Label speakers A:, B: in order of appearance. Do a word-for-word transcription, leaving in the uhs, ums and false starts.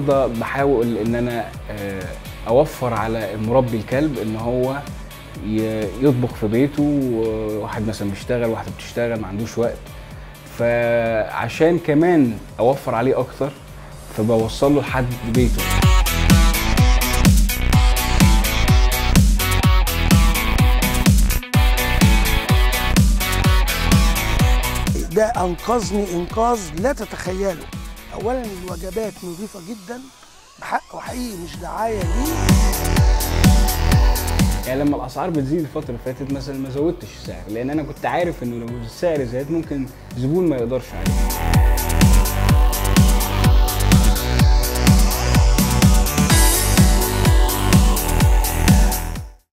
A: النهارده بحاول ان انا اوفر على مربي الكلب ان هو يطبخ في بيته، واحد مثلا بيشتغل واحده بتشتغل ما عندوش وقت، فعشان كمان اوفر عليه اكتر فبوصل له لحد بيته.
B: ده انقذني انقاذ لا تتخيله. اولا الوجبات نظيفه جدا بحق وحقيقي، مش دعايه ليه.
A: يعني لما الاسعار بتزيد الفتره اللي فاتت مثلا ما زودتش السعر، لان انا كنت عارف انه لو السعر زاد ممكن زبون ما يقدرش عليه.